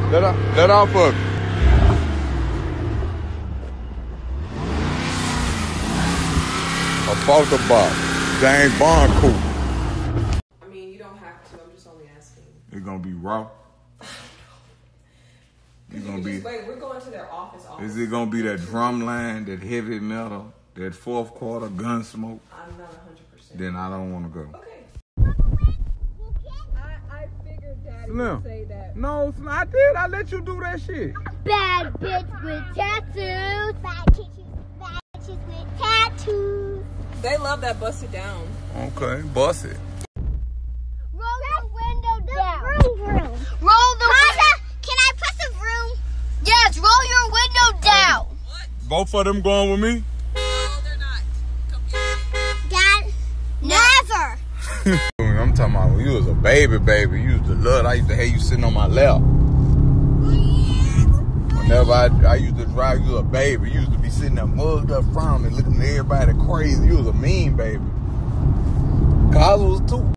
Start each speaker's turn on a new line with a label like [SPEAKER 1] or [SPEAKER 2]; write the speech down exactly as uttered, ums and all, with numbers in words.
[SPEAKER 1] Let off, let off of it. A photo box. James Bond coupe.
[SPEAKER 2] I mean, you don't have to. I'm just only asking.
[SPEAKER 1] It's gonna be raw. It's gonna be.
[SPEAKER 2] Wait, we're going to their office. office.
[SPEAKER 1] Is it gonna be that drum line, that heavy metal, that fourth quarter gun smoke?
[SPEAKER 2] I'm not one hundred percent.
[SPEAKER 1] Then I don't want to go.
[SPEAKER 2] Okay.
[SPEAKER 3] I, I figured Daddy
[SPEAKER 1] Slim.
[SPEAKER 3] would say that.
[SPEAKER 1] No, Slim, I did. I let you do that shit.
[SPEAKER 4] Bad bitch with tattoos. Bad bitches, bad bitches with tattoos.
[SPEAKER 2] They love that bust it down.
[SPEAKER 1] Okay, bust it.
[SPEAKER 4] Roll the window down. Vroom, vroom. Roll the window. Can I press the vroom? Yes, roll your window down.
[SPEAKER 2] What?
[SPEAKER 1] Both of them going with me?
[SPEAKER 2] No, they're not. Come get
[SPEAKER 4] Dad, never.
[SPEAKER 1] I'm talking about when you was a baby, baby. You used to love it. I used to hate you sitting on my lap. Whenever I, I used to drive, you was a baby. You used to be sitting there mugged up front of me, looking at everybody crazy. You was a mean baby. Cause I was too.